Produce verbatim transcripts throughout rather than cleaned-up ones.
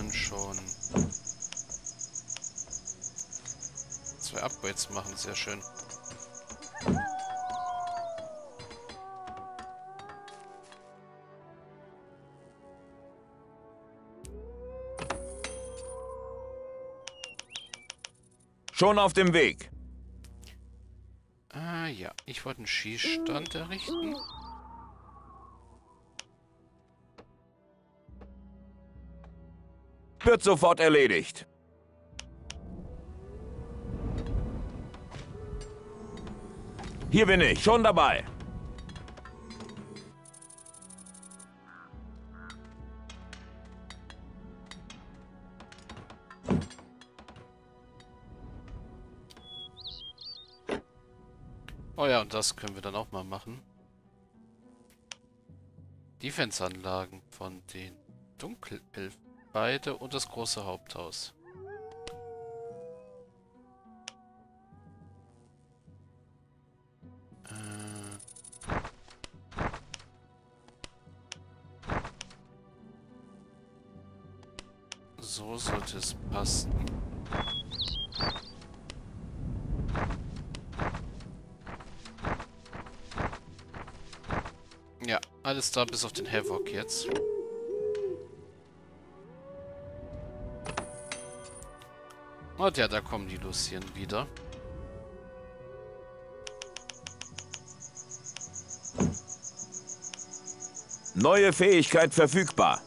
können schon zwei Upgrades machen. Sehr schön. Schon auf dem Weg. Ah ja, ich wollte einen Schießstand errichten. Wird sofort erledigt. Hier bin ich, schon dabei. Oh ja, und das können wir dann auch mal machen. Defense-Anlagen von den Dunkelelfen. Beide und das große Haupthaus. Äh. So sollte es passen. Ja, alles da bis auf den Havoc jetzt. Und ja, da kommen die Lucien wieder. Neue Fähigkeit verfügbar.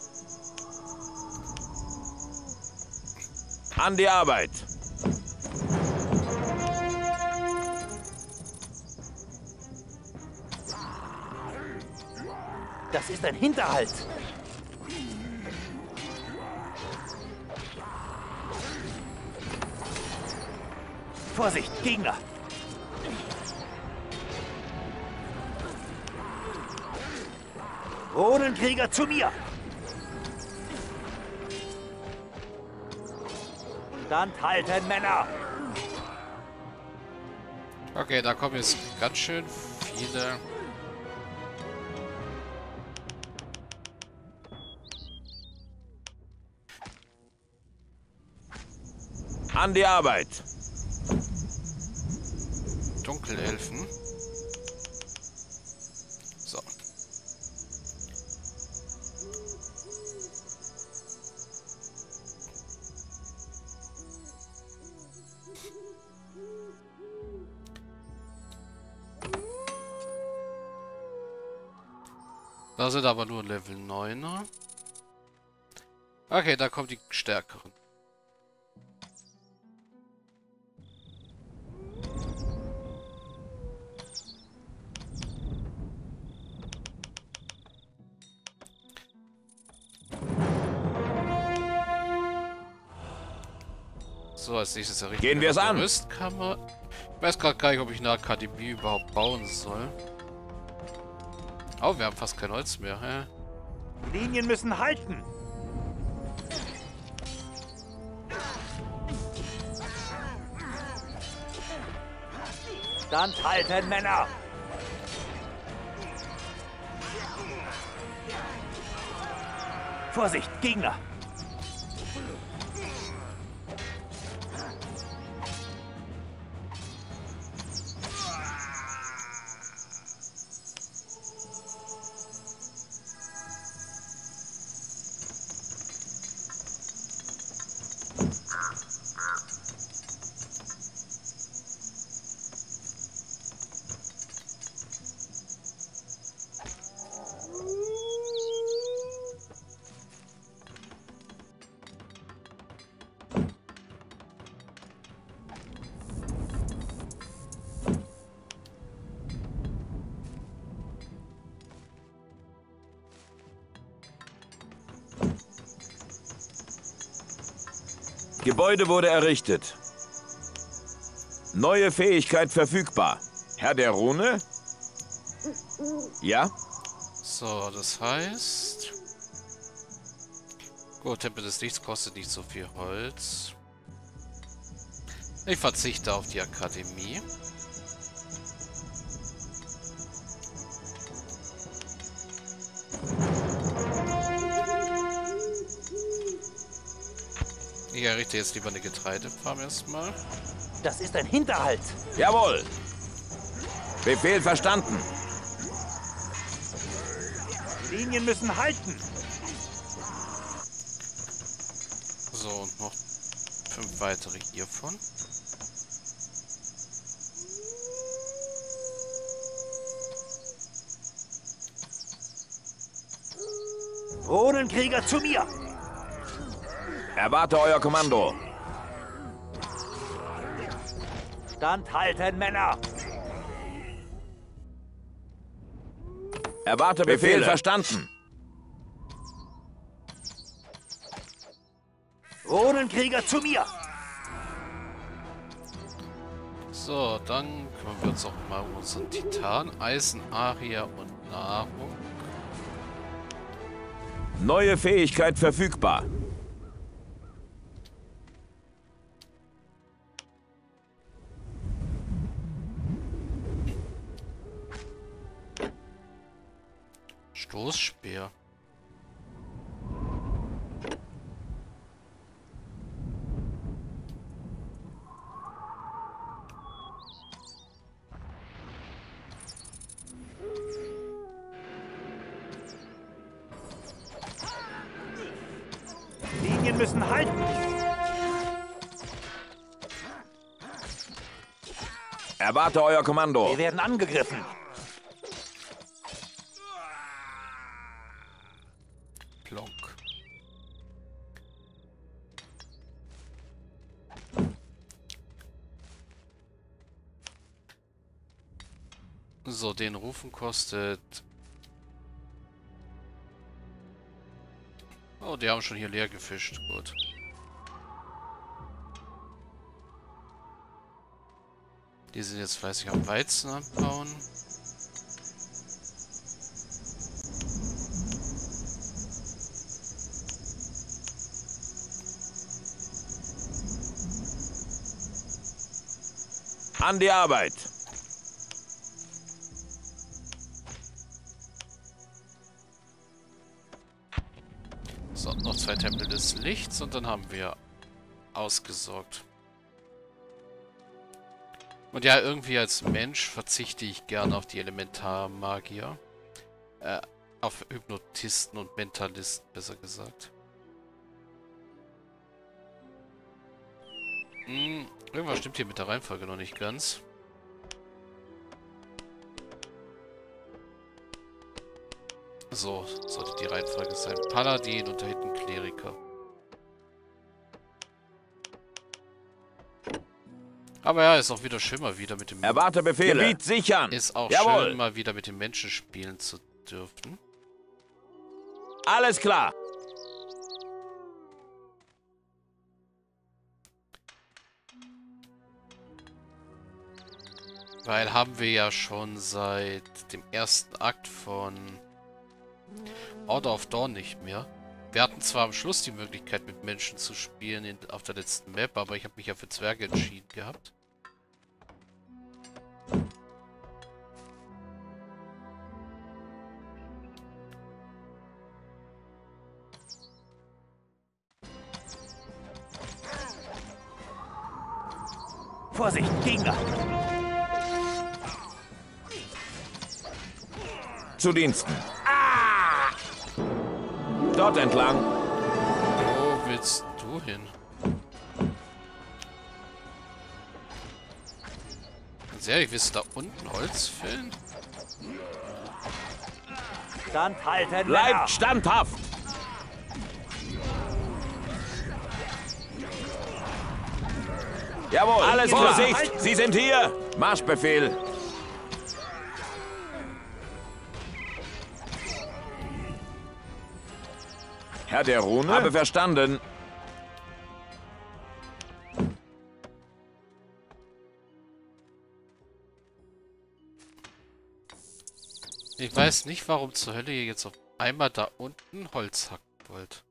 An die Arbeit. Das ist ein Hinterhalt. Vorsicht, Gegner! Rodenkrieger zu mir! Standhalten, Männer! Okay, da kommen jetzt ganz schön viele. An die Arbeit. Dunkelelfen. So. Da sind aber nur Level neuner. Okay, da kommen die stärkeren. So, als nächstes errichten Gehen wir es an. Rüstkammer. Ich weiß gerade gar nicht, ob ich eine Akademie überhaupt bauen soll. Oh, wir haben fast kein Holz mehr, hä? Die Linien müssen halten! Standhalten, Männer! Vorsicht, Gegner! Gebäude wurde errichtet. Neue Fähigkeit verfügbar. Herr der Rune? Ja? So, das heißt... Gut, Tempel des Lichts kostet nicht so viel Holz. Ich verzichte auf die Akademie. Ich errichte jetzt lieber eine Getreidefarm erstmal. Das ist ein Hinterhalt. Jawohl. Befehl verstanden. Die Linien müssen halten. So, und noch fünf weitere hiervon. Drohnenkrieger zu mir. Erwarte euer Kommando. Standhalten, Männer. Erwarte Befehl. Befehl verstanden. Drohnenkrieger zu mir. So, dann kümmern wir uns auch mal um unseren Titan, Eisen, Aria und Nahrung. Neue Fähigkeit verfügbar. Stoßspeer. Linien müssen halten. Erwarte euer Kommando. Wir werden angegriffen. Plonk. So, den Rufen kostet... Oh, die haben schon hier leer gefischt. Gut. Die sind jetzt fleißig am Weizen anbauen. An die Arbeit. So, noch zwei Tempel des Lichts und dann haben wir ausgesorgt. Und ja, irgendwie als Mensch verzichte ich gerne auf die Elementarmagier. Äh, auf Hypnotisten und Mentalisten, besser gesagt. Hm, irgendwas stimmt hier mit der Reihenfolge noch nicht ganz. So, sollte die Reihenfolge sein. Paladin und da hinten Kleriker. Aber ja, ist auch wieder schön, mal wieder mit dem... Erwarte Befehle. Gebiet sichern. Ist auch Jawohl. schön, mal wieder mit den Menschen spielen zu dürfen. Alles klar. Weil haben wir ja schon seit dem ersten Akt von Order of Dawn nicht mehr. Wir hatten zwar am Schluss die Möglichkeit, mit Menschen zu spielen in, auf der letzten Map, aber ich habe mich ja für Zwerge entschieden gehabt. Vorsicht, Gegner. Zu Diensten. Ah! Dort entlang. Wo willst du hin? Ganz ehrlich, willst du da unten Holz fällen? Standhalten, Bleibt Männer. standhaft. Jawohl, alles klar. Vorsicht, Sie sind hier. Marschbefehl. Herr der Rune? Habe verstanden. Ich weiß nicht, warum zur Hölle ihr jetzt auf einmal da unten Holz hacken wollt.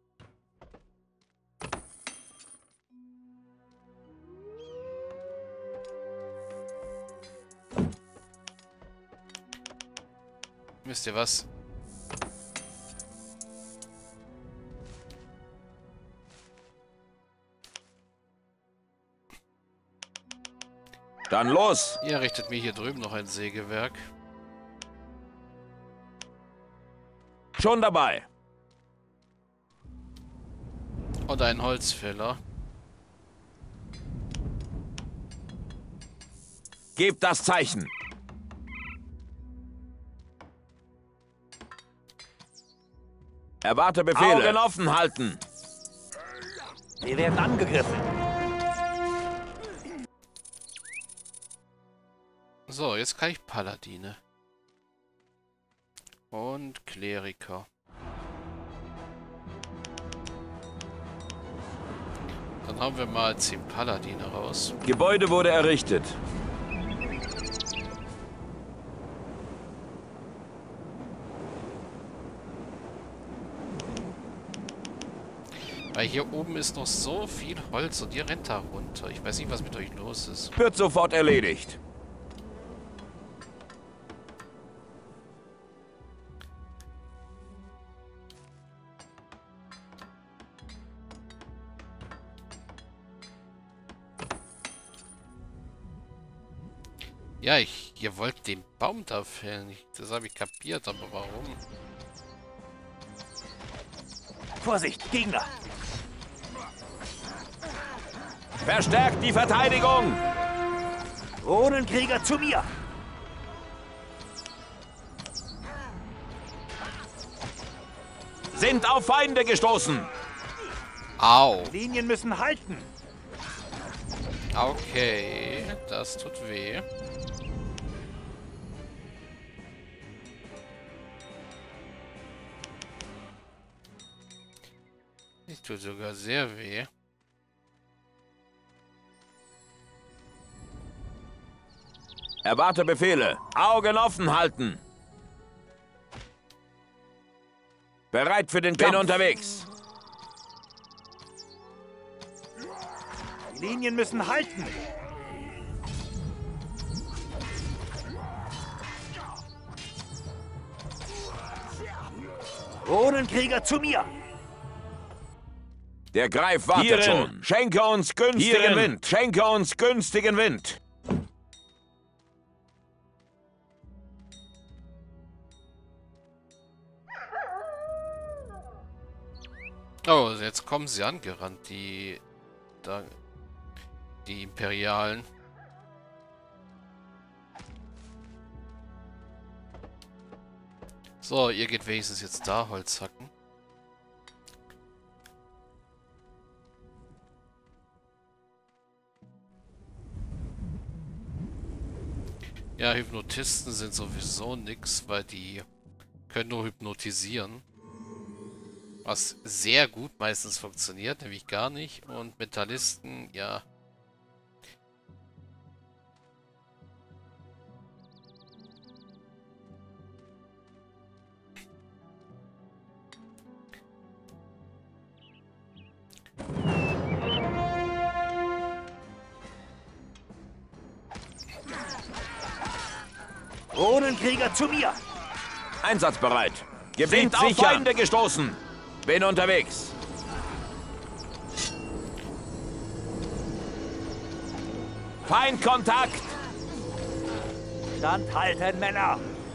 Wisst ihr was? Dann los! Ihr errichtet mir hier drüben noch ein Sägewerk. Schon dabei. Und einen Holzfäller. Gebt das Zeichen. Erwarte Befehle. Augen offen halten. Wir werden angegriffen. So, jetzt kann ich Paladine. Und Kleriker. Dann haben wir mal zehn Paladine raus. Gebäude wurde errichtet. Weil hier oben ist noch so viel Holz und ihr rennt da runter. Ich weiß nicht, was mit euch los ist. Wird sofort erledigt. Ja, ich, ihr wollt den Baum da fällen. Ich, das habe ich kapiert, aber warum? Vorsicht, Gegner! Verstärkt die Verteidigung! Drohnenkrieger zu mir! Sind auf Feinde gestoßen! Au! Linien müssen halten! Okay, das tut weh. Das tut sogar sehr weh. Erwarte Befehle. Augen offen halten. Bereit für den Kampf. Bin unterwegs. Die Linien müssen halten! Drohnenkrieger zu mir! Der Greif wartet Hierin. schon. Schenke uns günstigen Hierin. Wind. Schenke uns günstigen Wind. Oh, jetzt kommen sie angerannt, die... Da, die Imperialen. So, ihr geht wenigstens jetzt da Holz hacken. Ja, Hypnotisten sind sowieso nix, weil die können nur hypnotisieren. Was sehr gut meistens funktioniert, nämlich gar nicht. Und Metallisten, ja. Drohnenkrieger zu mir! Einsatzbereit. Gebiet auf Feinde gestoßen. Bin unterwegs. Feindkontakt. Standhalten, Männer!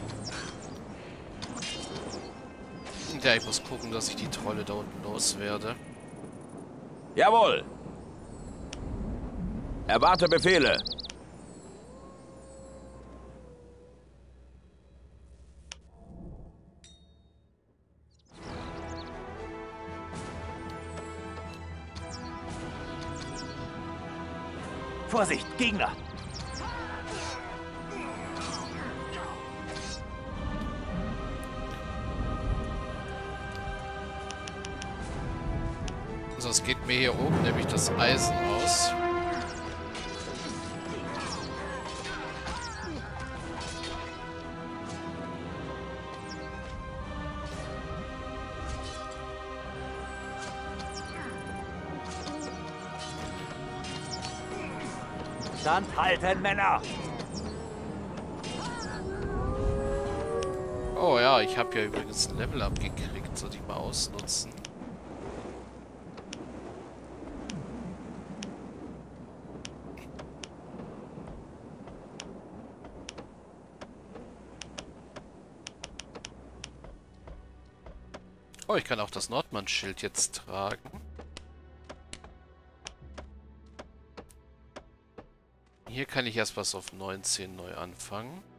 Ja, ich muss gucken, dass ich die Trolle da unten loswerde. Jawohl. Erwarte Befehle. Vorsicht, Gegner! Also es geht mir hier oben nämlich das Eisen aus. Standhalten, Männer! Oh ja, ich habe ja übrigens ein Level abgekriegt, sollte ich mal ausnutzen. Oh, ich kann auch das Nordmann-Schild jetzt tragen. Hier kann ich erst was auf neunzehn neu anfangen.